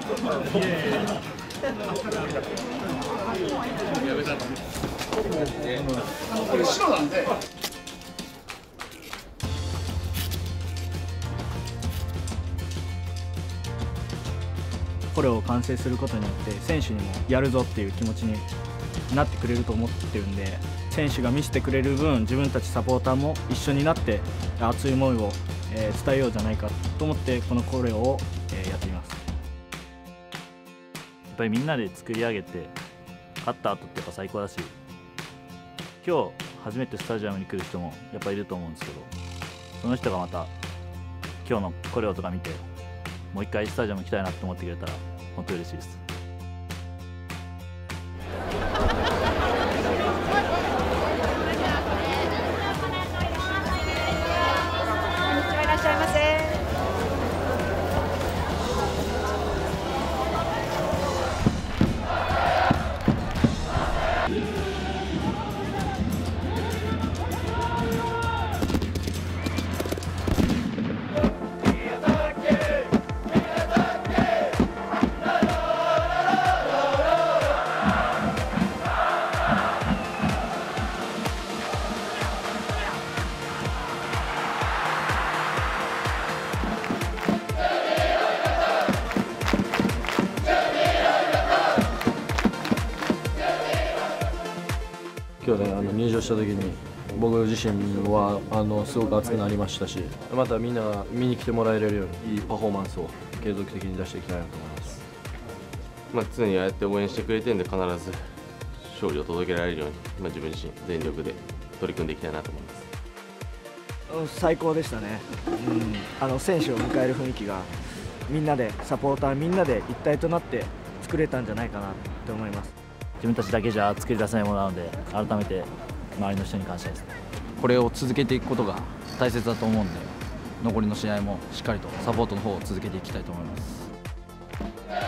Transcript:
これ白なんで。 これを完成することによって選手にもやるぞっていう気持ちになってくれると思ってるんで、選手が見せてくれる分自分たちサポーターも一緒になって熱い思いを伝えようじゃないかと思ってこのコレオをやっています。 やっぱりみんなで作り上げて勝った後ってやっぱ最高だし、今日初めてスタジアムに来る人もやっぱいると思うんですけど、その人がまた今日のコレオとか見てもう一回スタジアム来たいなと思ってくれたら本当に嬉しいです。 いらっしゃいませ。 今日ね、入場した時に僕自身はすごく熱くなりましたし、またみんなが見に来てもらえるようにいいパフォーマンスを継続的に出していきたいなと思います。 常にああやって応援してくれてるんで、必ず勝利を届けられるように、自分自身全力で取り組んでいきたいなと思います。 最高でしたね。選手を迎える雰囲気がみんなでサポーターみんなで一体となって作れたんじゃないかなと思います。 自分たちだけじゃ作り出せないものなので、改めて周りの人に感謝ですね。 これを続けていくことが大切だと思うんで、残りの試合もしっかりとサポートの方を続けていきたいと思います。